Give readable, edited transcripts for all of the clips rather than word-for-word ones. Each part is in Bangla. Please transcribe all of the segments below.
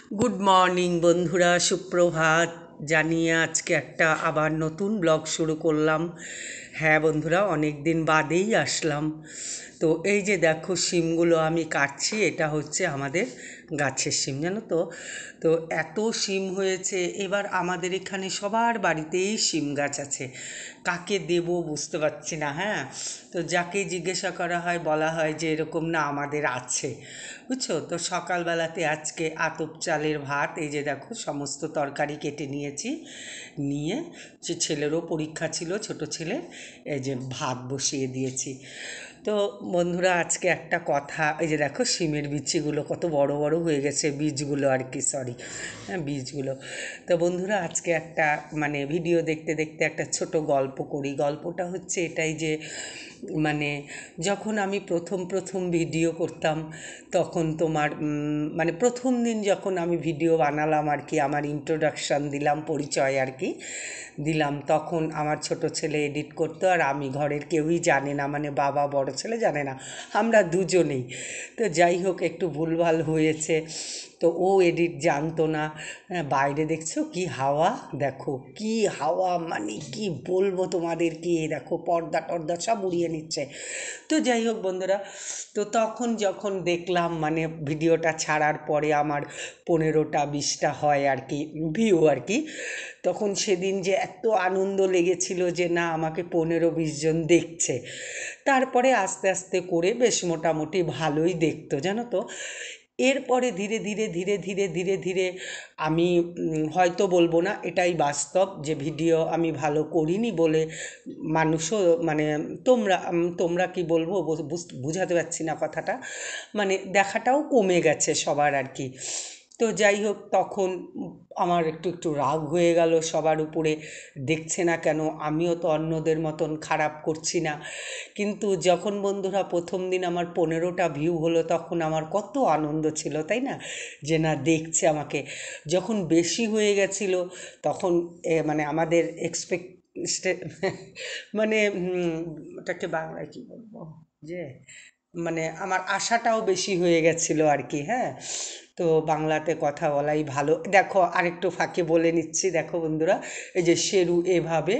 গুড মর্নিং বন্ধুরা, সুপ্রভাত জানিয়ে আজকে একটা আবার নতুন ব্লগ শুরু করলাম। হ্যাঁ বন্ধুরা, অনেক দিন বাদেই আসলাম। তো এই যে দেখো শিমগুলো আমি কাটছি, এটা হচ্ছে আমাদের গাছের শিম, জানো তো। তো এত শিম হয়েছে এবার আমাদের এখানে সবার বাড়িতেই শিম গাছ আছে। কাকে দেব বুঝতে পারছি না। হ্যাঁ, তো যাকে জিজ্ঞাসা করা হয় বলা হয় যে এরকম না, আমাদের আছে, বুঝছো। তো সকালবেলাতে আজকে আতপ চালের ভাত, এই যে দেখো সমস্ত তরকারি কেটে নিয়েছি, নিয়ে যে ছেলেরও পরীক্ষা ছিল, ছোট ছেলে, এই যে ভাত বসিয়ে দিয়েছি। তো বন্ধুরা আজকে একটা কথা, এই যে দেখো শিমের বিচিগুলো কত বড় বড় হয়ে গেছে, বীজগুলো আর কি, সরি, হ্যাঁ বীজগুলো। তো বন্ধুরা আজকে একটা মানে ভিডিও দেখতে দেখতে একটা ছোট গল্প করি। গল্পটা হচ্ছে এটাই যে মানে যখন আমি প্রথম প্রথম ভিডিও করতাম, তখন তোমার মানে প্রথম দিন যখন আমি ভিডিও বানালাম আর কি, আমার ইন্ট্রোডাকশান দিলাম, পরিচয় আর কি দিলাম, তখন আমার ছোট ছেলে এডিট করতো আর আমি, ঘরের কেউই জানে না, মানে বাবা বড় ছেলে জানে না, আমরা দুজনেই। তো যাই হোক, একটু ভুলভাল হয়েছে, তো ও এডিট জানতো না। বাইরে দেখছো কি হাওয়া, দেখো কি হাওয়া, মানে কি বলবো তোমাদেরকে, দেখো পর্দা টর্দা সব উড়িয়ে নিচ্ছে। তো যাই হোক বন্ধুরা, তো তখন যখন দেখলাম মানে ভিডিওটা ছাড়ার পরে আমার 15টা 20টা হয় আর কি ভিউ আর কি, তখন সেদিন যে এত আনন্দ লেগেছিল যে না আমাকে 15-20 জন দেখছে। তারপরে আস্তে আস্তে করে বেশ মোটামুটি ভালোই দেখতো, জানো তো। এরপরে ধীরে ধীরে ধীরে ধীরে ধীরে ধীরে আমি হয়তো বলবো না, এটাই বাস্তব যে ভিডিও আমি ভালো করিনি বলে মানুষও মানে তোমরা তোমরা কি বলবো বুঝাতে পারছি না কথাটা, মানে দেখাটাও কমে গেছে সবার আর কি। তো যাই হোক, তখন আমার একটু একটু রাগ হয়ে গেল সবার উপরে, দেখছে না কেন, আমিও তো অন্যদের মতন খারাপ করছি না। কিন্তু যখন বন্ধুরা প্রথম দিন আমার 15টা ভিউ হলো, তখন আমার কত আনন্দ ছিল, তাই না, যে না দেখছে আমাকে। যখন বেশি হয়ে গেছিলো তখন মানে আমাদের এক্সপেক্ট মানে ওটাকে বাংলায় কী বলবো, যে মানে আমার আশাটাও বেশি হয়ে গেছিলো আর কি। হ্যাঁ, তো বাংলাতে কথা বলাই ভালো। দেখো আরেকটু ফাঁকে বলে নিচ্ছি, দেখো বন্ধুরা, এই যে শেরু এভাবে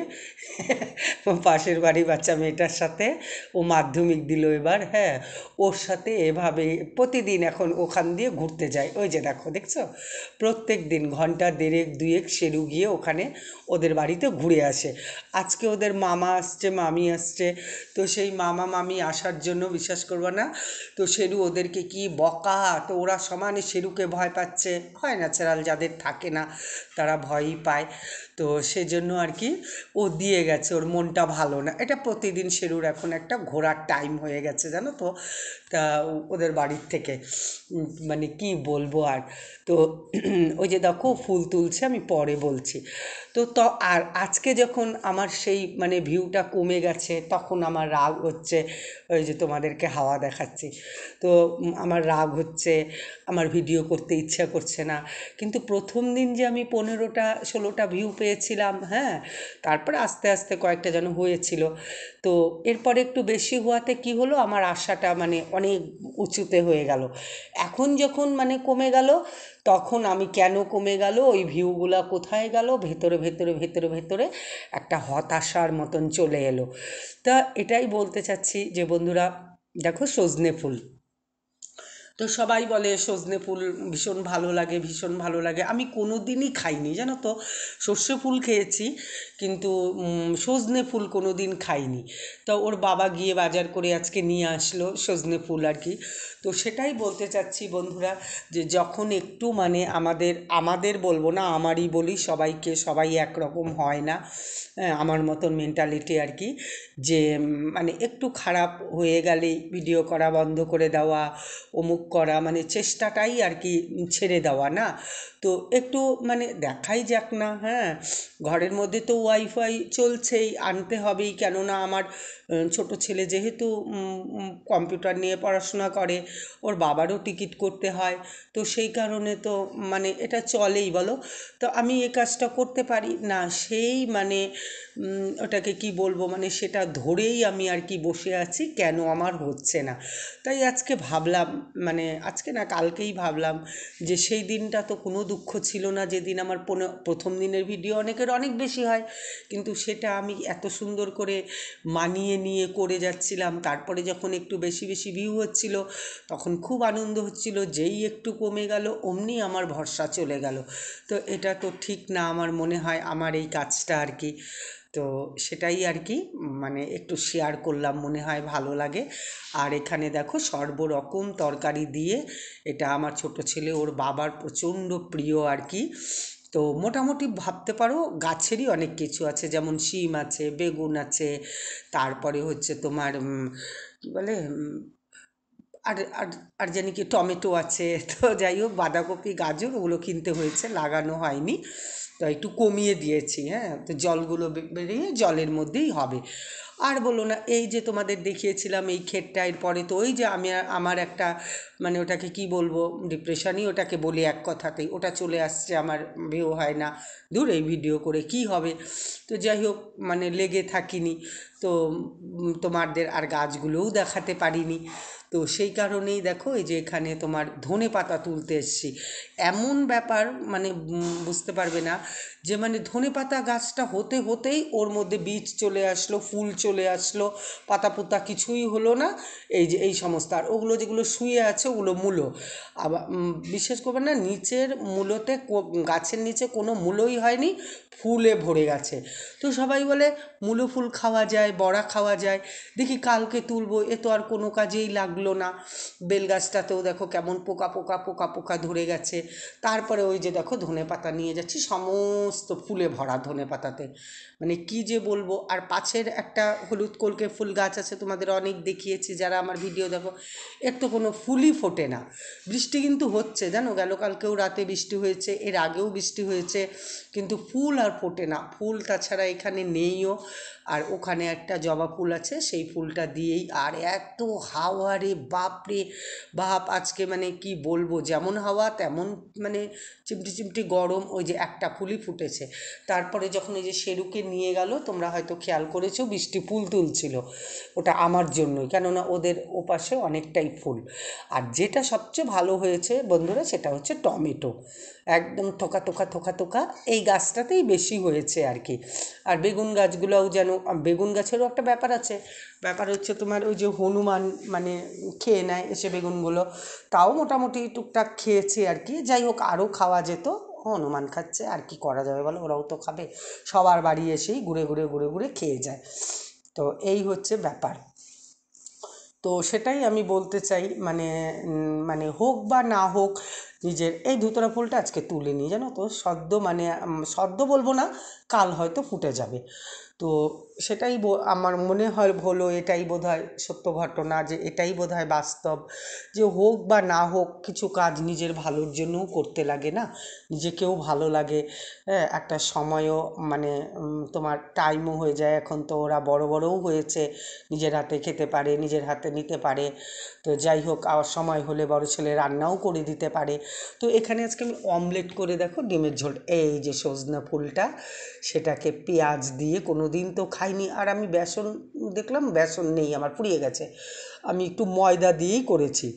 পাশের বাড়ির বাচ্চা মেয়েটার সাথে ও মাধ্যমিক দিল এবার, হ্যাঁ, ওর সাথে এভাবে প্রতিদিন এখন ওখান দিয়ে ঘুরতে যায়। ওই যে দেখো, দেখছো, প্রত্যেক দিন ঘন্টা দেড়েক দুয়েক শেরু গিয়ে ওখানে ওদের বাড়িতে ঘুরে আসে। আজকে ওদের মামা আসছে, মামি আসছে, তো সেই মামা মামি আসার জন্য বিশ্বাস করবো না, তো শেরু ওদেরকে কি বকা, তো ওরা সমানে শেরুকে ভয় পাচ্ছে, হয় ন্যাচারাল, যাদের থাকে না তারা ভয়ই পায়। তো সেজন্য আর কি ও দিয়ে গেছে, ওর মনটা ভালো না, এটা প্রতিদিন শেরুর এখন একটা ঘোরার টাইম হয়ে গেছে, জানো তো। তা ওদের বাড়ির থেকে মানে কি বলবো আর। তো ওই যে দেখো ফুল তুলছে, আমি পরে বলছি। তো আর আজকে যখন আমার সেই মানে ভিউটা কমে গেছে, তখন আমার রাগ হচ্ছে, ওই যে তোমাদেরকে হাওয়া দেখাচ্ছি। তো আমার রাগ হচ্ছে, আমার ভিডিও করতে ইচ্ছা করছে না। কিন্তু প্রথম দিন যে আমি 15টা 16টা ভিউ পেয়েছিলাম, হ্যাঁ, তারপরে আস্তে আস্তে কয়েকটা যেন হয়েছিল। তো এরপরে একটু বেশি হওয়াতে কি হলো, আমার আশাটা মানে অনেক উঁচুতে হয়ে গেল। এখন যখন মানে কমে গেল, তখন আমি কেন কমে গেল, ওই ভিউগুলা কোথায় গেল, ভেতরে ভেতরে ভেতরে ভেতরে একটা হতাশার মতন চলে এলো। তা এটাই বলতে চাচ্ছি যে বন্ধুরা, দেখো সজনে ফুল, তো সবাই বলে সজনে ফুল ভীষণ ভালো লাগে, ভীষণ ভালো লাগে, আমি কোনো দিনই খাইনি, জানো তো। সর্ষে ফুল খেয়েছি, কিন্তু সজনে ফুল কোনো দিন খাইনি। তো ওর বাবা গিয়ে বাজার করে আজকে নিয়ে আসলো সজনে ফুল আর কি। তো সেটাই বলতে চাচ্ছি বন্ধুরা, যে যখন একটু মানে আমাদের আমাদের বলবো না, আমারই বলি, সবাইকে, সবাই একরকম হয় না, হ্যাঁ, আমার মতন মেন্টালিটি আর কি, যে মানে একটু খারাপ হয়ে গেলেই ভিডিও করা বন্ধ করে দেওয়া, অমুক করা, মানে চেষ্টাটাই আর কি ছেড়ে দেওয়া না। তো একটু মানে দেখাই যাক না, হ্যাঁ, ঘরের মধ্যে তো ওয়াইফাই চলছেই, আনতে হবেই, কেননা আমার ছোট ছেলে যেহেতু কম্পিউটার নিয়ে পড়াশোনা করে, ওর বাবারও টিকিট করতে হয়, তো সেই কারণে তো মানে এটা চলেই বলো। তো আমি এই কাজটা করতে পারি না, সেই মানে ওটাকে কি বলবো, মানে সেটা ধরেই আমি আর কি বসে আছি, কেন আমার হচ্ছে না। তাই আজকে ভাবলাম, মানে আজকে না কালকেই ভাবলাম যে সেই দিনটা তো কোনো দুঃখ ছিল না, যেদিন আমার প্রথম দিনের ভিডিও অনেকের অনেক বেশি হয়, কিন্তু সেটা আমি এত সুন্দর করে মানিয়ে নিয়ে করে যাচ্ছিলাম। তারপরে যখন একটু বেশি বেশি ভিউ হচ্ছিল তখন খুব আনন্দ হচ্ছিল, যেই একটু কমে গেল অমনি আমার ভরসা চলে গেল। তো এটা তো ঠিক না আমার মনে হয়, আমার এই কাজটা আর কি। তো সেটাই আর কি, মানে একটু শেয়ার করলাম, মনে হয় ভালো লাগে। আর এখানে দেখো সর্বরকম তরকারি দিয়ে, এটা আমার ছোট ছেলে ওর বাবার প্রচণ্ড প্রিয় আর কি। তো মোটামুটি ভাবতে পারো গাছেরই অনেক কিছু আছে, যেমন শিম আছে, বেগুন আছে, তারপরে হচ্ছে তোমার কী বলে আর আর আর জানি কি টমেটো আছে। তো যাই হোক, বাঁধাকপি গাজর ওগুলো কিনতে হয়েছে, লাগানো হয়নি। তো একটু কমিয়ে দিয়েছি, হ্যাঁ, তো জলগুলো বেরিয়ে জলের মধ্যেই হবে। আর বলো না, এই যে তোমাদের দেখিয়েছিলাম এই ক্ষেতটা, পরে তো ওই যে আমি আমার একটা মানে ওটাকে কি বলবো, ডিপ্রেশনই ওটাকে বলি এক কথাতেই, ওটা চলে আসছে, আমার ভিউ হয় না। দূর, এই ভিডিও করে কি হবে। তো যাই হোক, মানে লেগে থাকিনি। তো তোমাদের আর গাছগুলোও দেখাতে পারিনি। তো সেই কারণেই দেখো এই যে এখানে তোমার ধনে পাতা তুলতে এসেছি। এমন ব্যাপার, মানে বুঝতে পারবে না, যে মানে ধনে পাতা গাছটা হতে হতেই ওর মধ্যে বীজ চলে আসলো, ফুল চলে আসলো, পাতা পোতা কিছুই হলো না। এই যে এই সমস্ত, আর ওগুলো যেগুলো শুয়ে আছে ওগুলো মূলো। আবার বিশেষ করবে না, নিচের মূলোতে গাছের নিচে কোনো মূলোই হয়নি, ফুলে ভরে গেছে। তো সবাই বলে মূলো ফুল খাওয়া যায়, বড়া খাওয়া যায়। দেখি কালকে তুলবো, এ তো আর কোনো কাজেই লাগলো না। বেল গাছটাতেও দেখো কেমন পোকা পোকা পোকা পোকা ধরে গেছে। তারপরে ওই যে দেখো ধনে পাতা নিয়ে যাচ্ছি, সমস্ত ফুলে ভরা ধনে পাতাতে, মানে কি যে বলবো। আর পাশের একটা হলুদ কলকে ফুল গাছ আছে, তোমাদের অনেক দেখিয়েছি যারা আমার ভিডিও দেখো, এর তো কোনো ফুলই ফোটে না। বৃষ্টি কিন্তু হচ্ছে জানো, গেল কালকেও রাতে বৃষ্টি হয়েছে, এর আগেও বৃষ্টি হয়েছে, কিন্তু ফুল আর ফোটে না। ফুল তাছাড়া এখানে নেইও। আর ওখানে একটা জবা ফুল আছে, সেই ফুলটা দিয়েই, আর এত হাওয়া রে বাপ রে বাপ, আজকে মানে কি বলবো, যেমন হাওয়া তেমন মানে চিমটি চিমটি গরম। ওই যে একটা ফুলই ফুটেছে। তারপরে যখন ওই যে শেরুকে নিয়ে গেল, তোমরা হয়তো খেয়াল করেছো, বৃষ্টি ফুল তুলছিল, ওটা আমার জন্যই, কেননা ওদের ওপাশে অনেকটাই ফুল। আর যেটা সবচেয়ে ভালো হয়েছে বন্ধুরা, সেটা হচ্ছে টমেটো, একদম থোকা থোকা থোকা থোকা, এই গাছটাতেই বেশি হয়েছে আর কি। আর বেগুন গাছগুলোও যেন, বেগুন গাছেরও একটা ব্যাপার আছে, ব্যাপার হচ্ছে তোমার ওই যে হনুমান মানে খেয়ে নেয় এসে বেগুনগুলো, তাও মোটামুটি টুকটাক খেয়েছি আর কি। যাই হোক, আরও খাওয়া যেত, হনুমান খাচ্ছে আর কি করা যাবে বলো, ওরাও তো খাবে। সবার বাড়ি এসেই ঘুরে ঘুরে ঘুরে ঘুরে খেয়ে যায়। তো এই হচ্ছে ব্যাপার। তো সেটাই আমি বলতে চাই, মানে মানে হোক বা না হোক, নিজের এই ধুতরা ফুলটা আজকে তুলে নিই জানো তো, সদ্য মানে সদ্য বলবো না, কাল হয়তো ফুটে যাবে। তো সেটাই আমার মনে হয় হলো, এটাই বোধহয় সত্য ঘটনা, যে এটাই বোধহয় বাস্তব, যে হোক বা না হোক কিছু কাজ নিজের ভালোর জন্যও করতে লাগে না, নিজেকেও ভালো লাগে। হ্যাঁ, একটা সময়ও মানে তোমার টাইমও হয়ে যায়, এখন তো ওরা বড় বড়ও হয়েছে, নিজের হাতে খেতে পারে, নিজের হাতে নিতে পারে। তো যাই হোক, আবার সময় হলে বড় ছেলে রান্নাও করে দিতে পারে। তো এখানে আজকে আমি অমলেট করে দেখো ডিমের ঝোল, এই যে সজনা ফুলটা, সেটাকে পেঁয়াজ দিয়ে, কোনো দিন তো খাইনি। আর আমি বেসন দেখলাম, বেসন নেই আমার, ফুরিয়ে গেছে, আমি একটু ময়দা দিয়েই করেছি।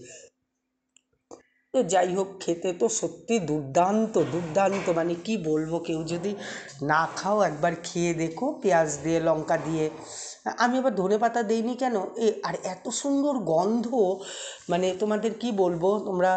তো যাই হোক, খেতে তো সত্যি দুর্দান্ত দুর্দান্ত, মানে কি বলবো, কেউ যদি না খাও একবার খেয়ে দেখো, পেঁয়াজ দিয়ে লঙ্কা দিয়ে। আমি আবার ধনেপাতা দিইনি কেন, আর এত সুন্দর গন্ধ, মানে তোমাদের কি বলবো, তোমরা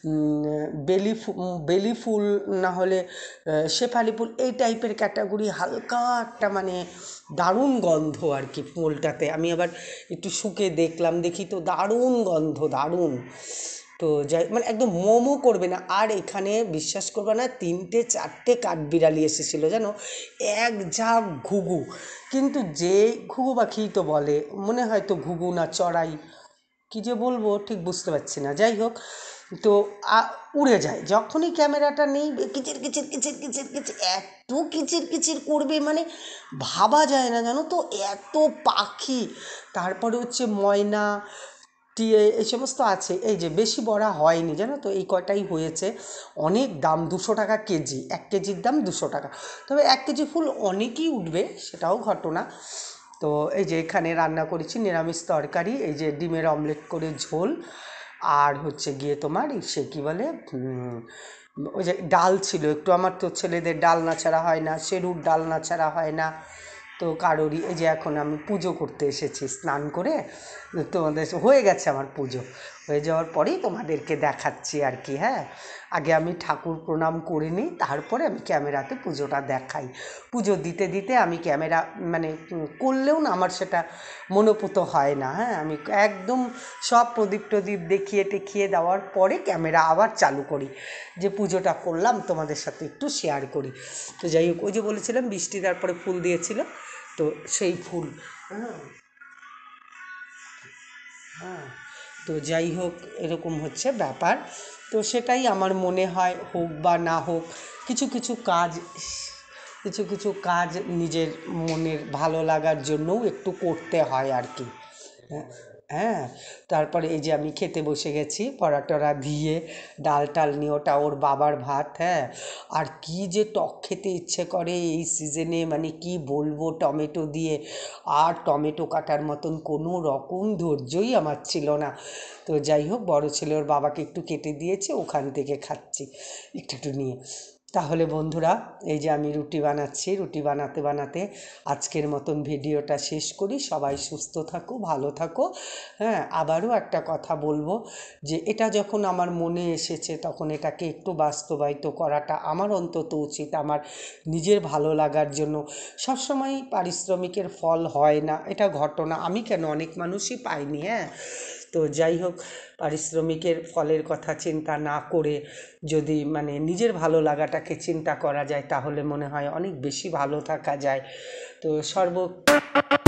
বেলি ফুল না হলে শেফালি ফুল, এই টাইপের ক্যাটাগরি, হালকা একটা মানে দারুণ গন্ধ আর কি ফুলটাতে। আমি আবার একটু শুকে দেখলাম, দেখি তো দারুণ গন্ধ, দারুণ। তো যাই, মানে একদম মোমো করবে না। আর এখানে বিশ্বাস করবে না, 3-4টে কাঠবিড়ালি এসেছিলো জানো, এক ঝাঁক ঘুঘু, কিন্তু যে ঘুঘু পাখিই তো বলে, মনে হয় তো ঘুঘু না চড়াই, কী যে বলবো ঠিক বুঝতে পারছি না। যাই হোক, তো উড়ে যায় যখনই ক্যামেরাটা নেই, কিচির কিচির কিচির কিচির কিচির, এত কিচির কিচির করবে মানে ভাবা যায় না জানো তো, এত পাখি। তারপরে হচ্ছে ময়না, এই সমস্ত আছে। এই যে বেশি বড়া হয়নি জানো তো, এই কয়টাই হয়েছে। অনেক দাম, 200 টাকা কেজি, 1 কেজির দাম 200 টাকা। তবে 1 কেজি ফুল অনেকই উঠবে, সেটাও ঘটনা। তো এই যে এখানে রান্না করেছি নিরামিষ তরকারি, এই যে ডিমের অমলেট করে ঝোল, আর হচ্ছে গিয়ে তোমার সে কী বলে, ওই যে ডাল ছিল একটু, আমার তো ছেলেদের ডাল না ছাড়া হয় না, সেরুর ডাল না ছাড়া হয় না। তো কারোরই, এই যে এখন আমি পুজো করতে এসেছি স্নান করে, তোমাদের হয়ে গেছে আমার পুজো, হয়ে যাওয়ার পরেই তোমাদেরকে দেখাচ্ছি আর কি। হ্যাঁ, আগে আমি ঠাকুর প্রণাম করে নিই, তারপরে আমি ক্যামেরাতে পুজোটা দেখাই। পুজো দিতে দিতে আমি ক্যামেরা মানে করলেও না আমার সেটা মনোপুত হয় না। হ্যাঁ, আমি একদম সব প্রদীপ টদীপ দেখিয়ে টেখিয়ে দেওয়ার পরে ক্যামেরা আবার চালু করি, যে পুজোটা করলাম তোমাদের সাথে একটু শেয়ার করি। তো যাই হোক, ওই যে বলেছিলাম বৃষ্টি তারপরে ফুল দিয়েছিল, তো সেই ফুল। হ্যাঁ, হ্যাঁ, তো যাই হোক, এরকম হচ্ছে ব্যাপার। তো সেটাই আমার মনে হয়, হোক বা না হোক, কিছু কিছু কাজ, কিছু কিছু কাজ নিজের মনের ভালো লাগার জন্যও একটু করতে হয় আর কি। হ্যাঁ, হ্যাঁ, তারপরে এই যে আমি খেতে বসে গেছি পড়া টরা দিয়ে, ডাল টাল নিয়ে, ওটা ওর বাবার ভাত। হ্যাঁ, আর কি যে টক খেতে ইচ্ছে করে এই সিজনে, মানে কি বলবো, টমেটো দিয়ে। আর টমেটো কাটার মতন কোনো রকম ধৈর্যই আমার ছিল না। তো যাই হোক, বড় ছেলে ওর বাবাকে একটু কেটে দিয়েছে, ওখান থেকে খাচ্ছি একটু একটু নিয়ে। তাহলে বন্ধুরা, এই যে আমি রুটি বানাচ্ছি, রুটি বানাতে বানাতে আজকের মতন ভিডিওটা শেষ করি। সবাই সুস্থ থাকো, ভালো থাকো। হ্যাঁ, আবারও একটা কথা বলবো, যে এটা যখন আমার মনে এসেছে তখন এটাকে একটু বাস্তবায়িত করাটা আমার অন্তত উচিত, আমার নিজের ভালো লাগার জন্য। সবসময় পারিশ্রমিকের ফল হয় না, এটা ঘটনা, আমি কেন, অনেক মানুষই পায়নি। হ্যাঁ, তো যাই হোক, পারিশ্রমিকের ফলের কথা চিন্তা না করে যদি মানে নিজের ভালো লাগাটাকে চিন্তা করা যায়, তাহলে মনে হয় অনেক বেশি ভালো থাকা যায়। তো